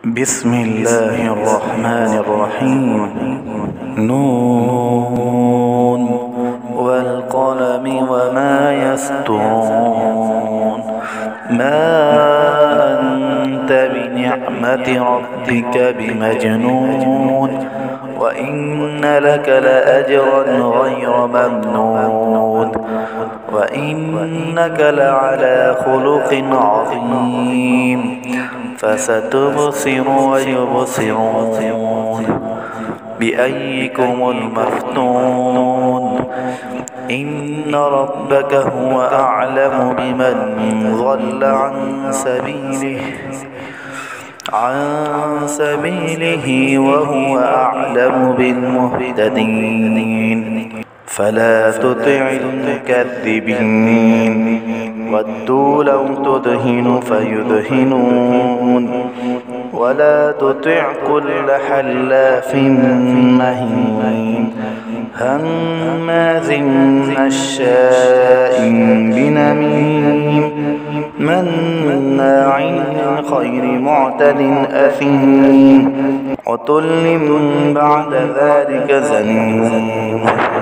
بسم الله الرحمن الرحيم. نون والقلم وما يسطرون. ما أنت بنعمة ربك بمجنون، وإن لك لأجرا غير ممنون، وإنك لعلى خلق عظيم. فستبصر ويبصرون بأيكم المفتون. إن ربك هو أعلم بمن ضل عن سبيله وهو أعلم بالمهتدين. فلا تطع المكذبين، ودوا لو تدهن فيدهنون، ولا تطع كل حلاف مهين هماز مشاء بنميم مناع للخير معتد أثيم عتل بعد ذلك زنيم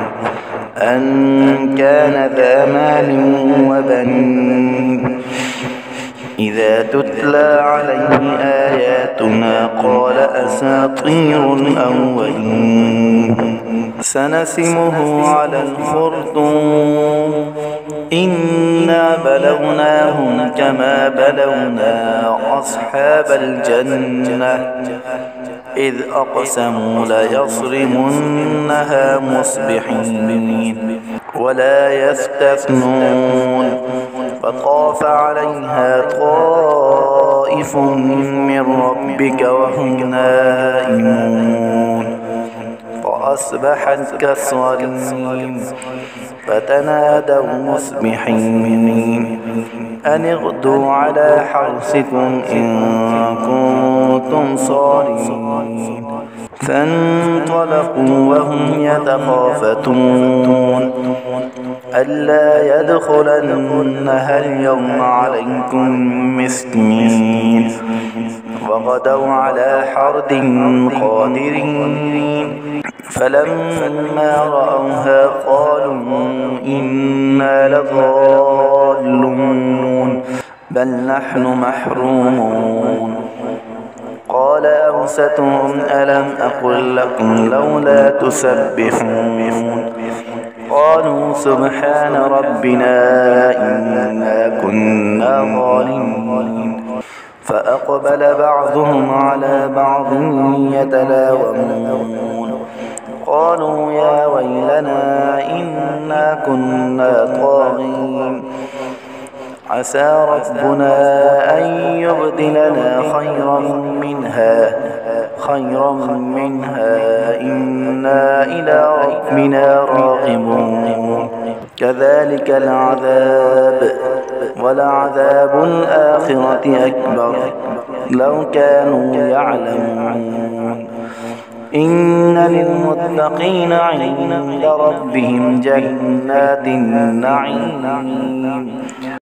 أن كان ذا مال وبنين. إذا تتلى عليه آياتنا قال أساطير الأولين. سنسمه على الخرطوم. إنا بلوناهم كما بلونا أصحاب الجنة إذ أقسموا ليصرمنها مصبحين ولا يستثنون. فطاف عليها طائف من ربك وهم نائمون فأصبحت كالصريم. فتنادوا مصبحين أن اغدوا على حرثكم إن كنتم صارمين. فانطلقوا وهم يتخافتون ألا يدخلنها اليوم عليكم مسكين. وغدوا على حرد قادرين. فلما رأوها قالوا إنا لضالون بل نحن محرومون. قال أوسطهم ألم أقل لكم لولا تسبحون. قالوا سبحان ربنا إنا كنا ظالمين. فأقبل بعضهم على بعض يتلاومون قالوا يا ويلنا إنا كنا طاغين. عسى ربنا أن يبدلنا خيرا منها إنا إلى ربنا راغبون. كذلك العذاب ولعذاب الآخرة أكبر لو كانوا يعلمون. إن للمتقين عند ربهم جنات النعيم